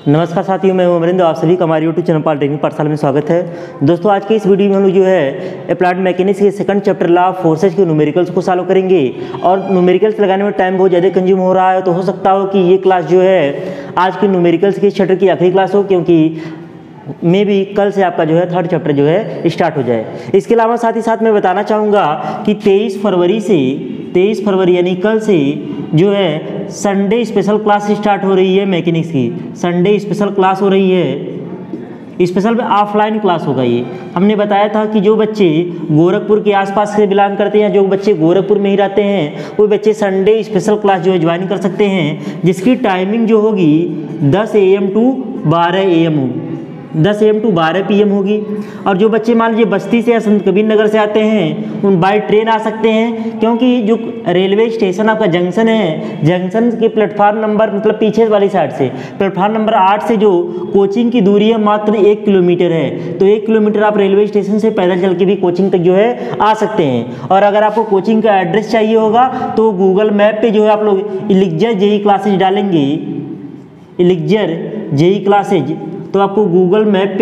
नमस्कार साथियों, मैं हूं अमरिंदर। आप सभी का हमारे यूट्यूब चैनल पॉलिटेक्निक पाठशाला में स्वागत है। दोस्तों, आज के इस वीडियो में हम लोग जो है अप्लाइड मैकेनिक्स के second chapter law of forces के न्यूमेरिकल्स को सॉल्व करेंगे। और न्यूमेरिकल्स लगाने में टाइम बहुत ज़्यादा कंज्यूम हो रहा है, तो हो सकता हो कि ये क्लास जो है आज की न्यूमेरिकल्स के चैप्टर की आखिरी क्लास हो, क्योंकि मे भी कल से आपका जो है थर्ड चैप्टर जो है स्टार्ट हो जाए। इसके अलावा साथ ही साथ मैं बताना चाहूँगा कि 23 फरवरी यानी कल से जो है संडे स्पेशल क्लास स्टार्ट हो रही है मैकेनिक्स की। संडे स्पेशल क्लास हो रही है। स्पेशल में ऑफलाइन क्लास होगा। ये हमने बताया था कि जो बच्चे गोरखपुर के आसपास से बिलोंग करते हैं, जो बच्चे गोरखपुर में ही रहते हैं, वो बच्चे संडे स्पेशल क्लास जो है ज्वाइन कर सकते हैं, जिसकी टाइमिंग जो होगी 10 AM टू 12 AM होगी, 10 AM टू 12 PM होगी। और जो बच्चे मान लीजिए बस्ती से या संत कबीर नगर से आते हैं, उन बाय ट्रेन आ सकते हैं, क्योंकि जो रेलवे स्टेशन आपका जंक्शन है, जंक्शन के प्लेटफार्म नंबर मतलब पीछे वाली साइड से प्लेटफार्म नंबर 8 से जो कोचिंग की दूरी है मात्र 1 किलोमीटर है। तो 1 किलोमीटर आप रेलवे स्टेशन से पैदल चल के भी कोचिंग तक जो है आ सकते हैं। और अगर आपको कोचिंग का एड्रेस चाहिए होगा तो गूगल मैप पर जो है आप लोग इलिक्जर जेई क्लासेज डालेंगे, इलिक्जर जेई क्लासेज, तो आपको गूगल मैप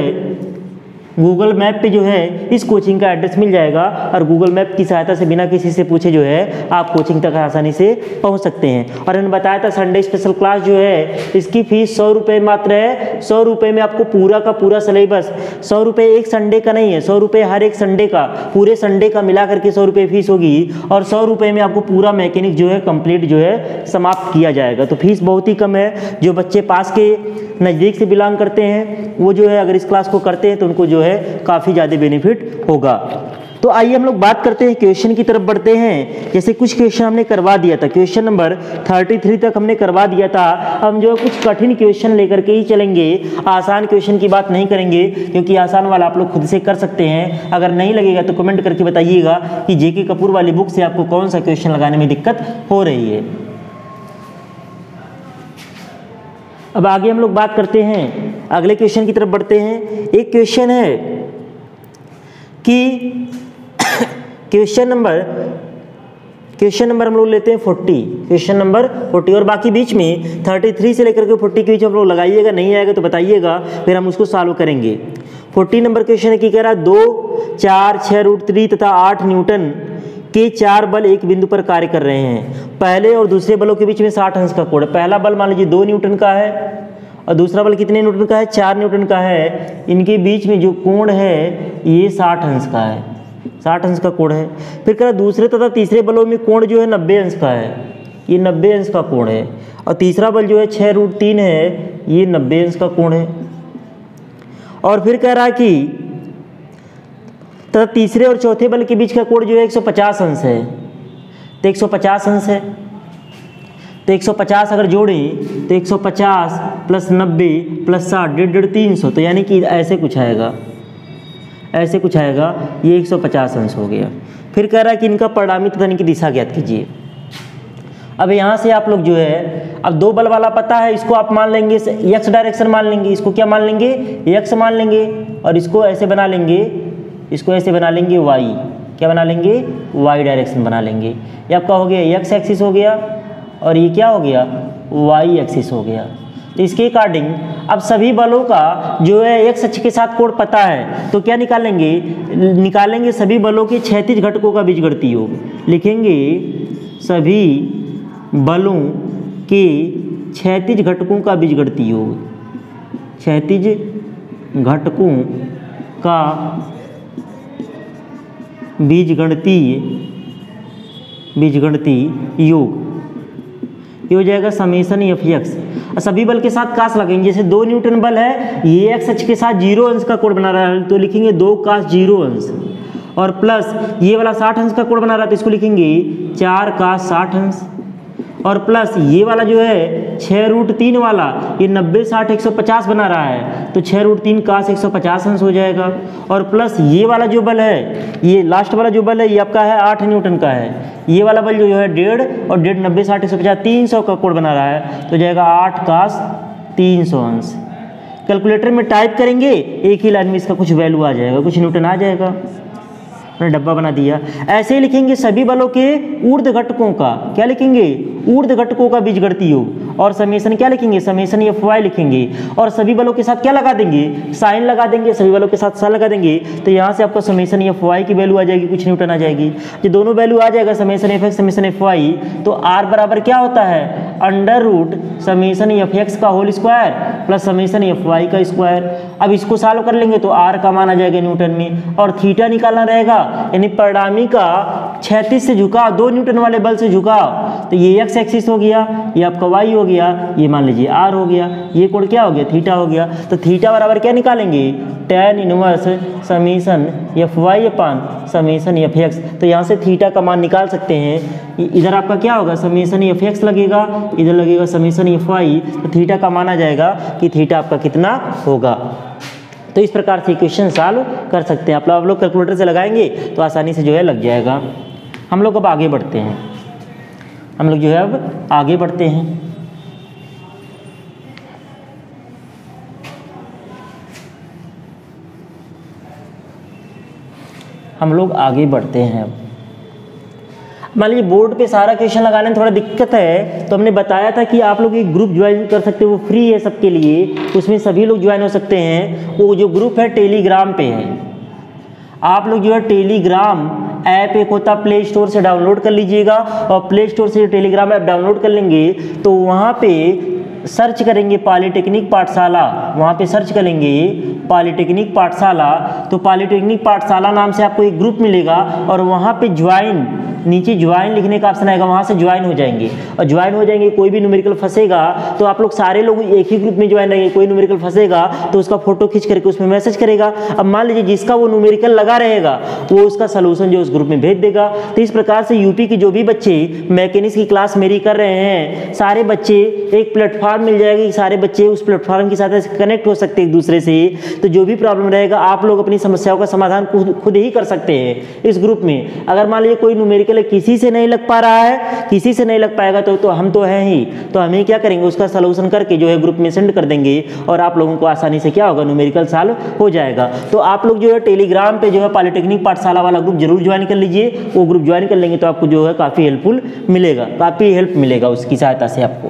पे जो है इस कोचिंग का एड्रेस मिल जाएगा। और गूगल मैप की सहायता से बिना किसी से पूछे जो है आप कोचिंग तक आसानी से पहुंच सकते हैं। और मैंने बताया था संडे स्पेशल क्लास जो है इसकी फीस 100 रुपये मात्र है। 100 रुपये में आपको पूरा का पूरा सिलेबस, 100 रुपये एक संडे का नहीं है, 100 रुपये हर एक संडे का, पूरे संडे का मिला करके 100 रुपये फीस होगी। और 100 रुपये में आपको पूरा मैकेनिक जो है कंप्लीट जो है समाप्त किया जाएगा। तो फीस बहुत ही कम है। जो बच्चे पास के नज़दीक से बिलोंग करते हैं वो जो है अगर इस क्लास को करते हैं तो उनको जो है काफ़ी ज़्यादा बेनिफिट होगा। तो आइए हम लोग बात करते हैं, क्वेश्चन की तरफ बढ़ते हैं। जैसे कुछ क्वेश्चन हमने करवा दिया था, क्वेश्चन नंबर 33 तक हमने करवा दिया था। हम जो है कुछ कठिन क्वेश्चन लेकर के ही चलेंगे, आसान क्वेश्चन की बात नहीं करेंगे, क्योंकि आसान वाला आप लोग खुद से कर सकते हैं। अगर नहीं लगेगा तो कमेंट करके बताइएगा कि जेके कपूर वाली बुक से आपको कौन सा क्वेश्चन लगाने में दिक्कत हो रही है। अब आगे हम लोग बात करते हैं, अगले क्वेश्चन की तरफ बढ़ते हैं। एक क्वेश्चन है कि क्वेश्चन नंबर हम लोग लेते हैं 40, क्वेश्चन नंबर 40, और बाकी बीच में 33 से लेकर के 40 के बीच हम लोग लगाइएगा। नहीं आएगा तो बताइएगा, फिर हम उसको सॉल्व करेंगे। 40 नंबर क्वेश्चन है कि कह रहा है 2, 4, 6 √3 तथा 8 न्यूटन के 4 बल एक बिंदु पर कार्य कर रहे हैं। पहले और दूसरे बलों के बीच में 60 अंश का कोण है। पहला बल मान लीजिए 2 न्यूटन का है और दूसरा बल कितने न्यूटन का है, 4 न्यूटन का है। इनके बीच में जो कोण है ये 60 अंश का है, 60 अंश का कोण है। फिर कह रहा दूसरे तथा तीसरे बलों में कोण जो है 90 अंश का है, ये 90 अंश का कोण है। और तीसरा बल जो है 6 √3 है, ये 90 अंश का कोण है। और फिर कह रहा कि तथा तीसरे और चौथे बल के बीच का कोण जो है 150 अंश है। तो 150 अंश है, तो 150 अगर जोड़ें तो 150 + 90 + 60 150 300, तो यानी कि ऐसे कुछ आएगा, ऐसे कुछ आएगा। ये 150 अंश हो गया। फिर कह रहा है कि इनका परिणामी तथा इनकी दिशा ज्ञात कीजिए। अब यहाँ से आप लोग जो है, अब 2 बल वाला पता है, इसको आप मान लेंगे x डायरेक्शन मान लेंगे, इसको क्या मान लेंगे, x मान लेंगे, और इसको ऐसे बना लेंगे, इसको ऐसे बना लेंगे y, क्या बना लेंगे, y डायरेक्शन बना लेंगे। ये आपका हो गया x एक्सिस हो गया, और ये क्या हो गया, y एक्सिस हो गया। तो इसके अकॉर्डिंग अब सभी बलों का जो है x अक्ष के साथ कोण पता है, तो क्या निकालेंगे सभी बलों के क्षैतिज घटकों का बीजगणितीय योग। लिखेंगे सभी बलों के क्षैतिज घटकों का बीजगणितीय योग, क्षैतिज घटकों का बीजगणितीय योग। ये हो जाएगा समेशन Fx। सभी बल के साथ कास लगेंगे। जैसे 2 न्यूटन बल है, ये x अक्ष के साथ 0 अंश का कोण बना रहा है, तो लिखेंगे 2 cos 0 अंश, और प्लस ये वाला 60 अंश का कोण बना रहा है, तो इसको लिखेंगे 4 cos 60 अंश, और प्लस ये वाला जो है 6 √3 वाला, ये 90 60 150 बना रहा है, तो 6 √3 cos 150 अंश हो जाएगा। और प्लस ये वाला जो बल है, ये लास्ट वाला जो बल है, ये आपका है 8 न्यूटन का है। ये वाला बल जो है 1.5 और 1.5 90 60 150 300 का कोण बना रहा है, तो जाएगा 8 cos 300 अंश। कैलकुलेटर में टाइप करेंगे, एक ही लाइन में इसका कुछ वैल्यू आ जाएगा, कुछ न्यूटन आ जाएगा। डब्बा बना दिया। ऐसे ही लिखेंगे सभी बलों के ऊर्ध्व घटकों का, क्या लिखेंगे, ऊर्ध्व घटकों का बीजगणितीय योग। और समेसन क्या लिखेंगे, समेसन एफ वाई लिखेंगे, और सभी बलों के साथ क्या लगा देंगे, साइन लगा देंगे, सभी बलों के साथ साइन लगा देंगे। तो यहाँ से आपका समेसन एफ वाई की वैल्यू आ जाएगी, कुछ न्यूटन आ जाएगी। जो दोनों वैल्यू आ जाएगा summation F X summation F Y, तो आर बराबर क्या होता है, under root summation F X का whole square plus summation F Y का स्क्वायर। अब इसको सॉल्व कर लेंगे तो आर का मान आ जाएगा न्यूटन में, और थीटा निकालना रहेगा, यानी परिणामी का क्षैतिज से झुकाव, 2 न्यूटन वाले बल से झुकाव। तो ये एक्स एक्सिस हो गया, ये आपका वाई हो गया, ये मान लीजिए आर हो गया, ये कोण क्या हो गया, थीटा हो गया। तो थीटा बराबर क्या निकालेंगे, tan inverse summation F Y upon summation F X. तो यहाँ से थीटा का मान निकाल सकते हैं। इधर आपका क्या होगा, समेसन एफ एक्स लगेगा, इधर लगेगा समेसन एफ वाई, तो थीटा का मान आ जाएगा कि थीटा आपका कितना होगा। तो इस प्रकार से इक्वेशन सॉल्व कर सकते हैं। आप लोग कैलकुलेटर से लगाएंगे तो आसानी से जो है लग जाएगा। हम लोग अब आगे बढ़ते हैं, हम लोग जो है अब आगे बढ़ते हैं। हम लोग आगे बढ़ते हैं। अब मान लीजिए बोर्ड पे सारा क्वेश्चन लगाने में थोड़ा दिक्कत है, तो हमने बताया था कि आप लोग एक ग्रुप ज्वाइन कर सकते हो, वो फ्री है सबके लिए, उसमें सभी लोग ज्वाइन हो सकते हैं। वो जो ग्रुप है टेलीग्राम पे है, आप लोग जो है टेलीग्राम ऐप एक होता प्ले स्टोर से डाउनलोड कर लीजिएगा, और प्ले स्टोर से टेलीग्राम ऐप डाउनलोड कर लेंगे तो वहाँ पे सर्च करेंगे पॉलीटेक्निक पाठशाला, वहाँ पे सर्च करेंगे पॉलीटेक्निक पाठशाला, तो पॉलीटेक्निक पाठशाला नाम से आपको एक ग्रुप मिलेगा, और वहाँ पे ज्वाइन, नीचे ज्वाइन लिखने का ऑप्शन आएगा, वहाँ से ज्वाइन हो जाएंगे। और ज्वाइन हो जाएंगे, कोई भी न्यूमेरिकल फंसेगा तो आप लोग सारे लोग एक ही ग्रुप में ज्वाइन रहेंगे। कोई न्यूमेरिकल फंसेगा तो उसका फोटो खींच करके उसमें मैसेज करेगा। अब मान लीजिए जिसका वो न्यूमेरिकल लगा रहेगा वो उसका सलूशन जो उस ग्रुप में भेज देगा। तो इस प्रकार से यूपी के जो भी बच्चे मैकेनिक्स की क्लास मेरी कर रहे हैं, सारे बच्चे एक प्लेटफॉर्म मिल जाएगी, सारे बच्चे उस प्लेटफॉर्म के साथ कनेक्ट हो सकते हैं एक दूसरे से। तो जो भी प्रॉब्लम रहेगा आप लोग अपनी समस्याओं का समाधान खुद ही कर सकते हैं इस ग्रुप में। अगर मान लीजिए कोई न्यूमेरिकल किसी से नहीं लग पा रहा है, किसी से नहीं लग पाएगा तो हम तो हैं ही, तो हम ही क्या करेंगे, उसका सलूशन करके जो है ग्रुप में सेंड कर देंगे, और आप लोगों को आसानी से क्या होगा, न्यूमेरिकल सॉल्व हो जाएगा। तो आप लोग जो है टेलीग्राम पे जो है पॉलीटेक्निक पाठशाला वाला ग्रुप जरूर ज्वाइन कर लीजिए। वो ग्रुप ज्वाइन कर लेंगे तो आपको जो है काफ़ी हेल्पफुल मिलेगा, काफ़ी हेल्प मिलेगा उसकी सहायता से आपको।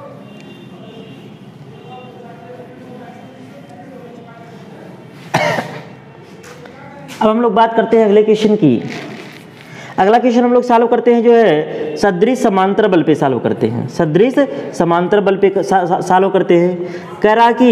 अब हम लोग बात करते हैं अगले क्वेश्चन की। अगला क्वेश्चन हम लोग सॉल्व करते हैं जो है सदृश समांतर बल पे सॉल्व करते हैं, सदृश समांतर बल पे सॉल्व करते हैं। कह रहा कि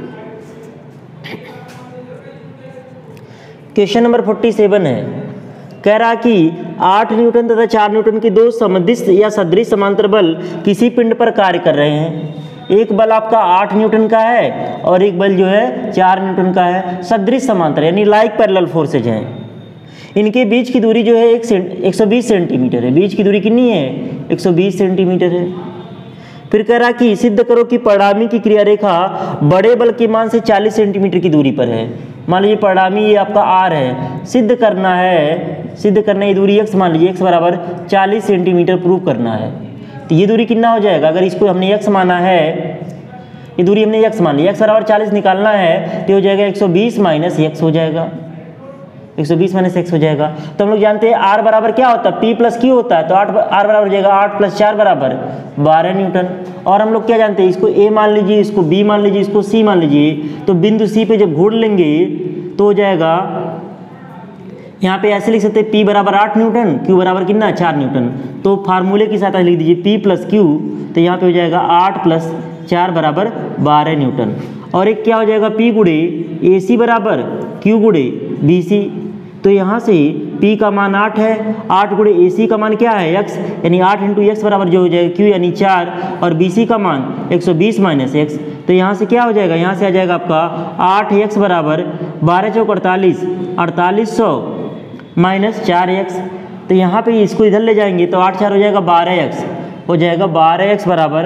क्वेश्चन नंबर 47 है, कह रहा कि 8 न्यूटन तथा 4 न्यूटन की दो समदिश या सदृश समांतर बल किसी पिंड पर कार्य कर रहे हैं। एक बल आपका 8 न्यूटन का है और एक बल जो है 4 न्यूटन का है, सदृश समांतर यानी लाइक पैरेलल फोर्सेज हैं। इनके बीच की दूरी जो है 120 सेंटीमीटर है। बीच की दूरी कितनी है, 120 सेंटीमीटर है। फिर कह रहा कि सिद्ध करो कि परिणामी की क्रिया रेखा बड़े बल के मान से 40 सेंटीमीटर की दूरी पर है। मान लीजिए परिणामी ये आपका आर है, सिद्ध करना ये दूरी x, मान लीजिए x बराबर 40 सेंटीमीटर प्रूव करना है। तो ये दूरी कितना हो जाएगा, अगर इसको हमने x माना है, ये दूरी हमने x मान ली, x बराबर 40 निकालना है तो हो जाएगा 120 माइनस x हो जाएगा, 120 माइनस x हो जाएगा। तो हम लोग जानते हैं r बराबर क्या होता है, p प्लस q होता है, तो r बराबर हो जाएगा 8 प्लस 4 बराबर 12 न्यूटन। और हम लोग क्या जानते हैं, इसको a मान लीजिए, इसको b मान लीजिए, इसको c मान लीजिए, तो बिंदु c पे जब घूर लेंगे तो हो जाएगा, यहाँ पे ऐसे लिख सकते हैं p बराबर 8 न्यूटन, q बराबर कितना 4 न्यूटन। तो फार्मूले की सहायता लिख दीजिए p प्लस q, तो यहाँ पे हो जाएगा 8 प्लस 4 बराबर 12 न्यूटन। और एक क्या हो जाएगा, p गुणे ए सी बराबर q गुणे बी सी। तो यहाँ से p का मान 8 है, 8 गुणे ए सी का मान क्या है x, यानी 8 इंटू एक्स बराबर जो हो जाएगा q यानी 4, और बी सी का मान 120 माइनस एक्स। तो यहाँ से क्या हो जाएगा, यहाँ से आ जाएगा आपका 8x बराबर 12 चौक 48, 4800 माइनस 4x। तो यहाँ पे इसको इधर ले जाएंगे तो 8 4 हो जाएगा 12x, हो जाएगा 12x बराबर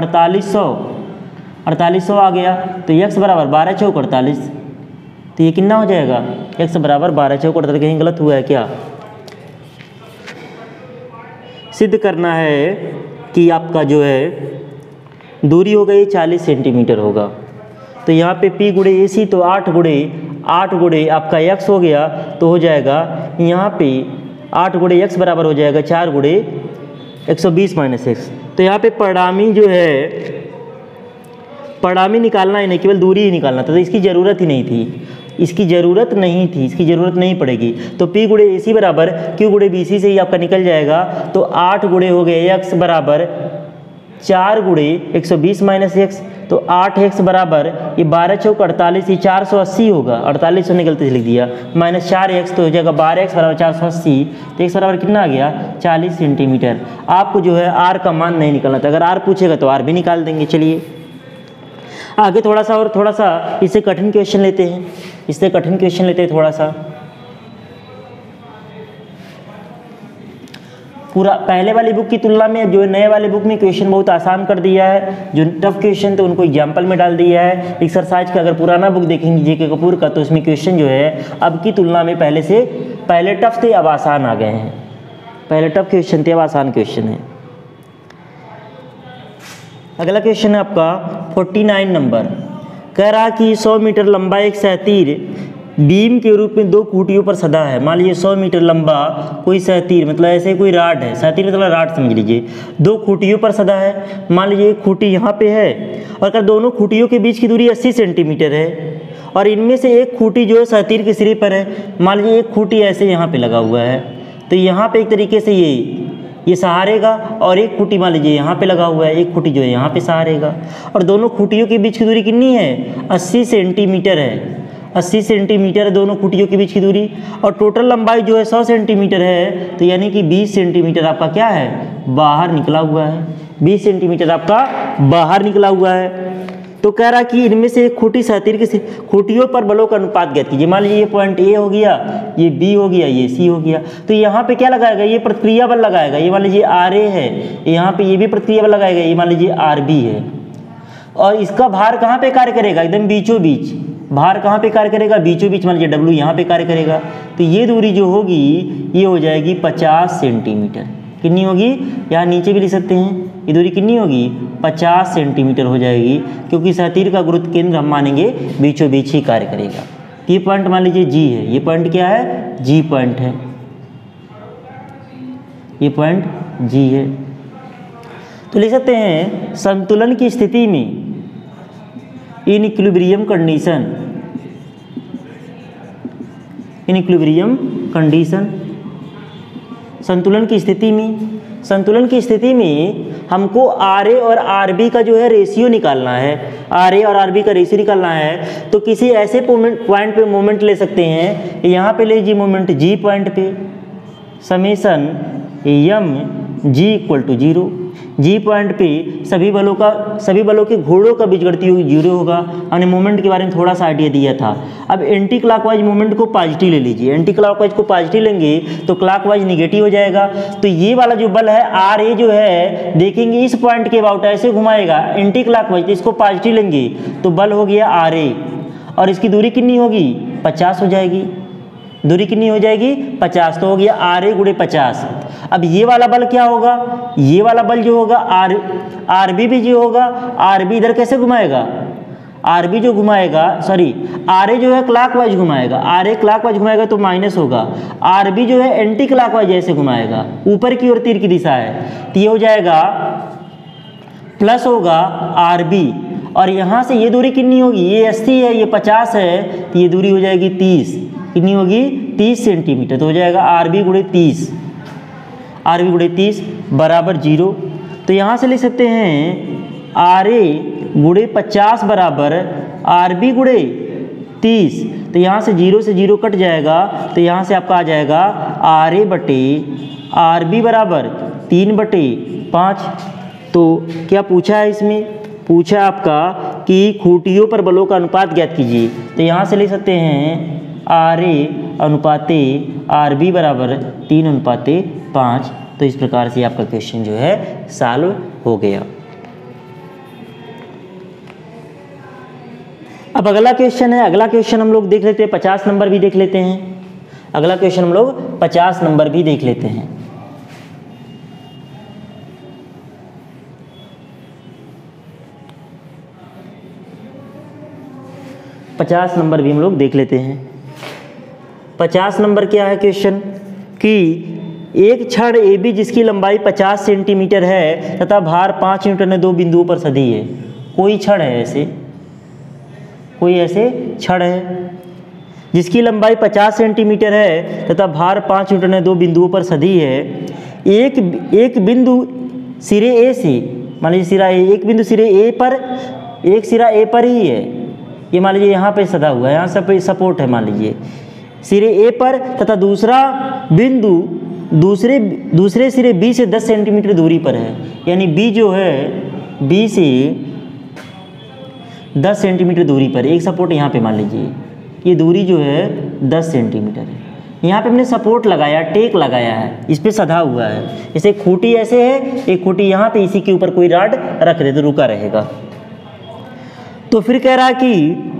4800 आ गया। तो x बराबर 12 चौक 48, तो ये कितना हो जाएगा, x बराबर 12 चौक 48। कहीं गलत हुआ है क्या, सिद्ध करना है कि आपका जो है दूरी हो गई 40 सेंटीमीटर होगा। तो यहाँ पे p गुणे ए सी, तो 8 गुणे आपका x हो गया, तो हो जाएगा यहाँ पे 8 गुणे x बराबर हो जाएगा 4 गुणे 120 माइनस एक्स। तो यहाँ पे परिणामी जो है, परिणामी निकालना ही नहीं, केवल दूरी ही निकालना था, तो इसकी ज़रूरत ही नहीं थी, इसकी ज़रूरत नहीं थी, इसकी ज़रूरत नहीं पड़ेगी। तो P गुणे AC बराबर Q गुणे BC से ही आपका निकल जाएगा। तो 8 गुणे हो गए x बराबर 4 गुणे 120 माइनस एक्स, तो 8x बराबर ये 12 चौक 48, ये 480 होगा, 48 ने गलती से लिख दिया, माइनस 4x तो हो जाएगा 12x बराबर 480, तो x बराबर कितना आ गया 40 सेंटीमीटर। आपको जो है r का मान नहीं निकालना था, अगर r पूछेगा तो r भी निकाल देंगे। चलिए आगे थोड़ा सा इससे कठिन क्वेश्चन लेते हैं, इससे कठिन क्वेश्चन लेते हैं थोड़ा सा। पूरा पहले वाली बुक की तुलना में जो नए वाले बुक में क्वेश्चन बहुत आसान कर दिया है, जो टफ क्वेश्चन थे उनको एग्जाम्पल में डाल दिया है। एक्सरसाइज का अगर पुराना बुक देखेंगे जेके कपूर का, तो उसमें क्वेश्चन जो है अब की तुलना में पहले टफ थे अब आसान आ गए हैं, पहले टफ क्वेश्चन थे अब आसान क्वेश्चन है। अगला क्वेश्चन है आपका 49 नंबर, कह रहा कि 100 मीटर लंबा एक सहतीर बीम के रूप में 2 खूंटियों पर सदा है। मान लीजिए 100 मीटर लंबा कोई सहतीर, मतलब ऐसे कोई राड है, सहतीर मतलब राड समझ लीजिए, 2 खूंटियों पर सदा है। मान लीजिए एक खूंटी यहाँ पे है और अगर दोनों खूंटियों के बीच की दूरी 80 सेंटीमीटर है और इनमें से एक खूंटी जो है सहतीर के सिरे पर है। मान लीजिए एक खूंटी ऐसे यहाँ पे लगा हुआ है, तो यहाँ पे एक तरीके से ये सहारेगा और एक खूंटी मान लीजिए यहाँ पे लगा हुआ है, एक खूंटी जो है यहाँ पे सहारेगा और दोनों खूंटियों के बीच की दूरी कितनी है 80 सेंटीमीटर है, 80 सेंटीमीटर है दोनों खूंटियों के बीच की दूरी और टोटल लंबाई जो है 100 सेंटीमीटर है, तो यानी कि 20 सेंटीमीटर आपका क्या है बाहर निकला हुआ है, 20 सेंटीमीटर आपका बाहर निकला हुआ है। तो कह रहा कि इनमें से एक खूंटी सहतीर के खूंटियों पर बलों का अनुपात ज्ञात कीजिए। मान लीजिए ये पॉइंट ए हो गया, ये बी हो गया, ये सी हो गया, तो यहाँ पे क्या लगाएगा ये प्रतिक्रिया बल लगाएगा। ये मान लीजिए आर ए है, यहाँ पे ये भी प्रतिक्रिया बल लगाएगा, ये मान लीजिए आर बी है और इसका भार कहाँ पे कार्य करेगा एकदम बीचों बीच, भार कहाँ पे कार्य करेगा बीचों बीच, मान लीजिए डब्ल्यू यहाँ पे कार्य करेगा। तो ये दूरी जो होगी ये हो जाएगी 50 सेंटीमीटर। कितनी होगी, यहाँ नीचे भी लिख सकते हैं, ये दूरी कितनी होगी 50 सेंटीमीटर हो जाएगी, क्योंकि सहतीर का गुरुत्व केंद्र हम मानेंगे बीचों बीच ही कार्य करेगा। ये पॉइंट मान लीजिए जी है, ये पॉइंट क्या है जी पॉइंट है, ये पॉइंट जी है। तो लिख सकते हैं संतुलन की स्थिति में in equilibrium condition, in equilibrium condition संतुलन की स्थिति में हमको आर ए और आर बी का जो है रेशियो निकालना है, आर ए और आर बी का रेशियो निकालना है। तो किसी ऐसे पॉइंट पे मोमेंट ले सकते हैं, यहाँ पे ले लीजिए मोमेंट जी पॉइंट पे, summation M G equal to 0, G point पे सभी बलों के घोड़ों का बीजगणितीय योग 0 होगा। हमने मोमेंट के बारे में थोड़ा सा आइडिया दिया था। अब एंटी क्लॉकवाइज मोमेंट को पॉजिटिव ले लीजिए, एंटी क्लॉकवाइज को पॉजिटिव लेंगे तो क्लॉकवाइज निगेटिव हो जाएगा। तो ये वाला जो बल है आर ए जो है देखेंगे इस पॉइंट के अबाउट ऐसे घुमाएगा एंटी क्लॉकवाइज, तो इसको पॉजिटिव लेंगे तो बल हो गया आर ए और इसकी दूरी कितनी होगी 50 हो जाएगी, दूरी कितनी हो जाएगी 50, तो हो गया आर ए गुणे 50। अब ये वाला बल क्या होगा, ये वाला बल जो होगा आर बी भी जो होगा, आर बी इधर कैसे घुमाएगा, आर बी जो घुमाएगा सॉरी आर ए जो है क्लॉकवाइज घुमाएगा, आर ए क्लॉकवाइज घुमाएगा तो माइनस होगा, आर बी जो है एंटी क्लॉकवाइज ऐसे घुमाएगा, ऊपर की ओर तीर की दिशा है, तो ये हो जाएगा प्लस होगा आर बी और यहाँ से ये दूरी कितनी होगी, ये 80 है ये 50 है, तो ये दूरी हो जाएगी 30, कितनी होगी 30 सेंटीमीटर। तो हो जाएगा आर बी गुणे 30, आर बी गुणे 30 बराबर 0। तो यहाँ से लिख सकते हैं आर ए गुणे 50 बराबर आर बी गुणे 30, तो यहाँ से 0 कट जाएगा, तो यहाँ से आपका आ जाएगा आर ए बटे आर बी बराबर 3/5। तो क्या पूछा है इसमें, पूछा आपका कि खूंटियों पर बलों का अनुपात ज्ञात कीजिए। तो यहाँ से लिख सकते हैं आर ए अनुपाते आर बी बराबर 3/5। तो इस प्रकार से आपका क्वेश्चन जो है सॉल्व हो गया। अब अगला क्वेश्चन है, अगला क्वेश्चन हम लोग देख लेते हैं, 50 नंबर भी देख लेते हैं। अगला क्वेश्चन हम लोग 50 नंबर भी देख लेते हैं। पचास नंबर भी हम लोग देख लेते हैं। 50 नंबर क्या है क्वेश्चन कि एक छड़ ए बी जिसकी लंबाई 50 सेंटीमीटर है तथा भार 5 न्यूटन है, दो बिंदुओं पर सदी है। कोई छड़ है ऐसे, कोई ऐसे छड़ है जिसकी लंबाई 50 सेंटीमीटर है तथा भार 5 न्यूटन है, दो बिंदुओं पर सदी है। एक बिंदु सिरे ए से, मान लीजिए सिरा ए, एक बिंदु सिरे ए पर, एक सिरा ए पर ही है, ये मान लीजिए यहाँ पे सदा हुआ है, यहाँ सब पे सपोर्ट है, मान लीजिए सिरे ए पर, तथा दूसरा बिंदु दूसरे सिरे बी से 10 सेंटीमीटर दूरी पर है। यानी बी जो है बी से 10 सेंटीमीटर दूरी पर, एक सपोर्ट यहाँ पे मान लीजिए, ये दूरी जो है 10 सेंटीमीटर है। यहाँ पे हमने सपोर्ट लगाया, टेक लगाया है, इस पे सधा हुआ है। जैसे खूंटी ऐसे है, एक खूंटी यहाँ पे, इसी के ऊपर कोई रॉड रख दे तो रुका रहेगा। तो फिर कह रहा कि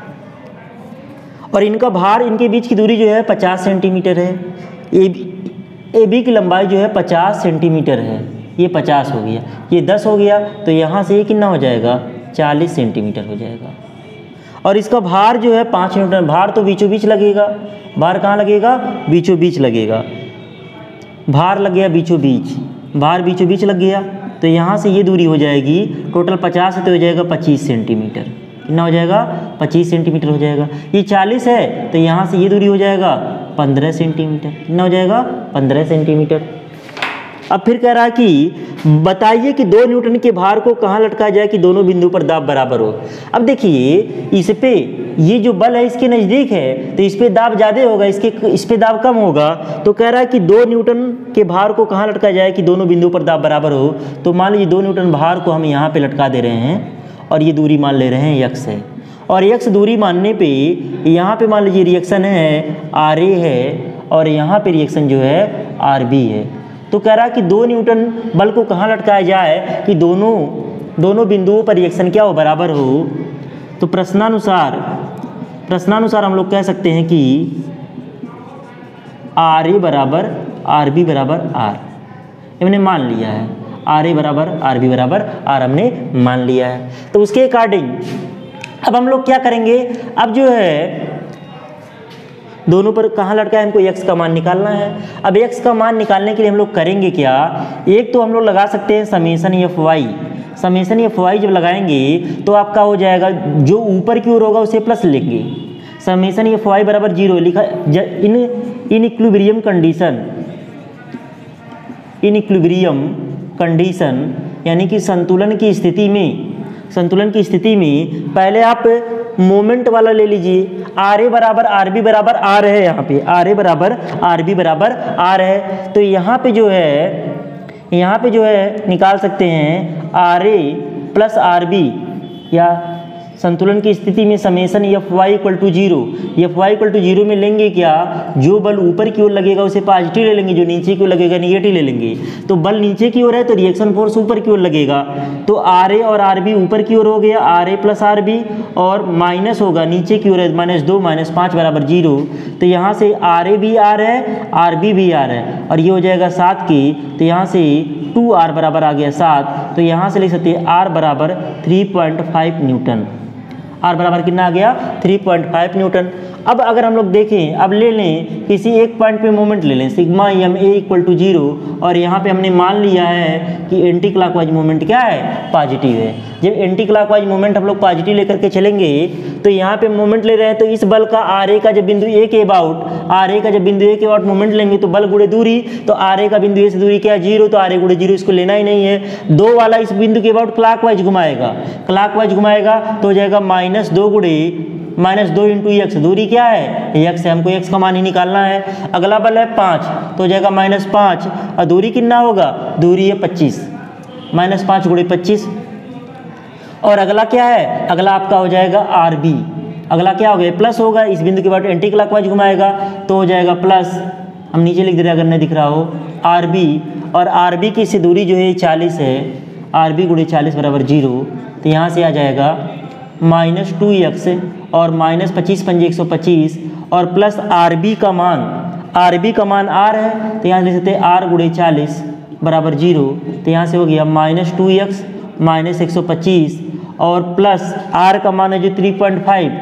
और इनका भार, इनके बीच की दूरी जो है 50 सेंटीमीटर है। ए बी की लंबाई जो है 50 सेंटीमीटर है, ये 50 हो गया, ये 10 हो गया, तो यहाँ से ये कितना हो जाएगा 40 सेंटीमीटर हो जाएगा। और इसका भार जो है 5 न्यूटन, भार तो बीचों बीच लगेगा, भार कहाँ लगेगा, बीचों बीच लगेगा, भार लग गया बीचों बीच, भार बीचों बीच लग गया, तो यहाँ से ये दूरी हो जाएगी टोटल 50 है तो हो जाएगा 25 सेंटीमीटर। कितना हो जाएगा 25 सेंटीमीटर हो जाएगा। ये 40 है तो यहाँ से ये दूरी हो जाएगा 15 सेंटीमीटर। कितना हो जाएगा 15 सेंटीमीटर। अब फिर कह रहा है कि बताइए कि 2 न्यूटन के भार को कहाँ लटकाया जाए कि दोनों बिंदु पर दाब बराबर हो। अब देखिए इस पे ये जो बल है इसके नज़दीक है तो इस पे दाब ज़्यादा होगा, इस पे दाब कम होगा। तो कह रहा है कि 2 न्यूटन के भार को कहाँ लटकाया जाए कि दोनों बिंदु पर दाब बराबर हो। तो मान लीजिए 2 न्यूटन भार को हम यहाँ पे लटका दे रहे हैं और ये दूरी मान ले रहे हैं यक्स है, और यक्स दूरी मानने पे यहाँ पे मान लीजिए रिएक्शन है आर ए है और यहाँ पे रिएक्शन जो है आर बी है। तो कह रहा है कि 2 न्यूटन बल को कहाँ लटकाया जाए कि दोनों बिंदुओं पर रिएक्शन क्या हो बराबर हो। तो प्रश्नानुसार हम लोग कह सकते हैं कि आर ए बराबर आर बी बराबर आर, हमने मान लिया है, आर ए बराबर आर बी बराबर आर हमने मान लिया है। तो उसके अकॉर्डिंग अब हम लोग क्या करेंगे, अब जो है दोनों पर कहाँ लटका है, हमको एक्स का मान निकालना है। अब एक्स का मान निकालने के लिए हम लोग करेंगे क्या, एक तो हम लोग लगा सकते हैं summation F Y. Summation F Y जब लगाएंगे तो आपका हो जाएगा जो ऊपर की ओर होगा उसे प्लस लेंगे। समेशन एफ वाई बराबर 0 लिखा इन इक्विलिब्रियम कंडीशन यानी कि संतुलन की स्थिति में पहले आप मोमेंट वाला ले लीजिए। आर ए बराबर आर बी बराबर आर है, यहाँ पे आर ए बराबर आर बी बराबर आर है। तो यहाँ पे जो है निकाल सकते हैं R A plus R B, या संतुलन की स्थिति में summation F Y equal to 0 में लेंगे क्या, जो बल ऊपर की ओर लगेगा उसे पॉजिटिव ले लेंगे, जो नीचे की ओर लगेगा निगेटिव ले लेंगे। तो बल नीचे की ओर है तो रिएक्शन फोर्स ऊपर की ओर लगेगा, तो आर ए और आर बी ऊपर की ओर हो गया, R A plus R B, और माइनस होगा नीचे की ओर है -2 -5 बराबर 0। तो यहाँ से आर ए भी आर है, आर बी भी आर है, और ये हो जाएगा 7 के, तो यहाँ से 2r बराबर आ गया 7। तो यहाँ से लिख सकते हैं r बराबर 3.5 न्यूटन। r बराबर कितना आ गया 3.5 न्यूटन। अब अगर हम लोग देखें, अब ले लें किसी एक पॉइंट पे मोमेंट ले लें sigma M A equal to 0, और यहाँ पे हमने मान लिया है कि एंटी क्लॉकवाइज मोमेंट क्या है, पॉजिटिव है। जब एंटी क्लॉकवाइज मोमेंट हम लोग पॉजिटिव लेकर के चलेंगे तो यहाँ पे मोमेंट ले रहे हैं, तो इस बल का आर ए का जब बिंदु ए के अबाउट मोमेंट लेंगे तो बल गुणे दूरी, तो आर ए का बिंदु ए से दूरी क्या है 0, तो आर ए गुणे 0 इसको लेना ही नहीं है। 2 वाला इस बिंदु के अबाउट क्लॉकवाइज घुमाएगा तो हो जाएगा -2 इंटू एक्स, दूरी क्या है एक्स है, हमको एक्स का मान ही निकालना है। अगला बल है 5 तो हो जाएगा -5, और दूरी कितना होगा, दूरी है 25, -5 गुणे 25। और अगला क्या है, अगला आपका हो जाएगा आर बी, अगला क्या हो गया प्लस होगा, इस बिंदु के बाद एंटी क्लॉकवाइज घुमाएगा तो हो जाएगा प्लस, हम नीचे लिख दे रहे हैं अगर नहीं दिख रहा हो, आर बी, और आर बी की से दूरी जो है 40 है, आर बी गुणे 40 बराबर 0। तो यहाँ से आ जाएगा -2x और -25 पंजे 125 और प्लस आर बी का मान आर है, तो यहाँ लिख सकते हैं आर गुणे 40 बराबर 0। तो यहाँ से हो गया -2x -125 और प्लस आर का मान है जो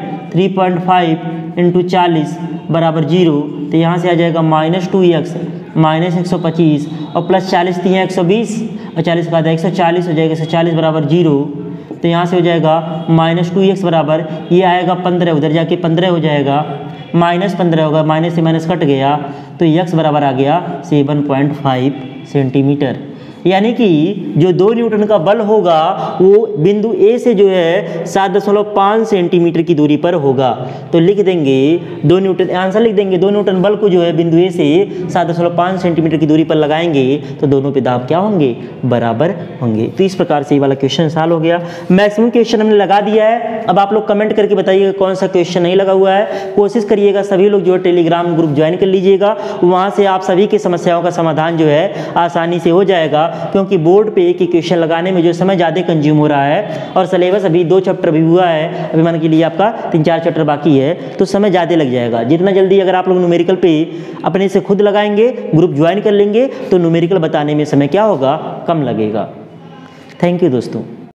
3.5 इंटू 40 बराबर 0। तो यहाँ से आ जाएगा -2x -125 और प्लस 40 3 120 और 40 का आधा 140 हो जाएगा, 140 बराबर 0। तो यहाँ से हो जाएगा -2x बराबर, ये आएगा 15, उधर जाके 15 हो जाएगा, -15 होगा, माइनस से माइनस कट गया, तो x बराबर आ गया 7.5 सेंटीमीटर। यानी कि जो 2 न्यूटन का बल होगा वो बिंदु A से जो है 7.5 सेंटीमीटर की दूरी पर होगा। तो लिख देंगे 2 न्यूटन, आंसर लिख देंगे 2 न्यूटन बल को जो है बिंदु A से 7.5 सेंटीमीटर की दूरी पर लगाएंगे तो दोनों पे दाब क्या होंगे, बराबर होंगे। तो इस प्रकार से ये वाला क्वेश्चन सॉल्व हो गया। मैक्सिमम क्वेश्चन हमने लगा दिया है। अब आप लोग कमेंट करके बताइएगा कौन सा क्वेश्चन नहीं लगा हुआ है। कोशिश करिएगा सभी लोग जो है टेलीग्राम ग्रुप ज्वाइन कर लीजिएगा, वहाँ से आप सभी की समस्याओं का समाधान जो है आसानी से हो जाएगा, क्योंकि बोर्ड पे एक ही क्वेश्चन लगाने में जो समय ज़्यादा कंज्यूम हो रहा है और सिलेबस अभी 2 चैप्टर भी हुआ है, अभी मान के लिए आपका 3-4 चैप्टर बाकी है, तो समय ज़्यादा लग जाएगा। जितना जल्दी अगर आप लोग न्यूमेरिकल पे अपने से खुद लगाएंगे, ग्रुप ज्वाइन कर लेंगे, तो न्यूमेरिकल बताने में समय क्या होगा, कम लगेगा। थैंक यू दोस्तों।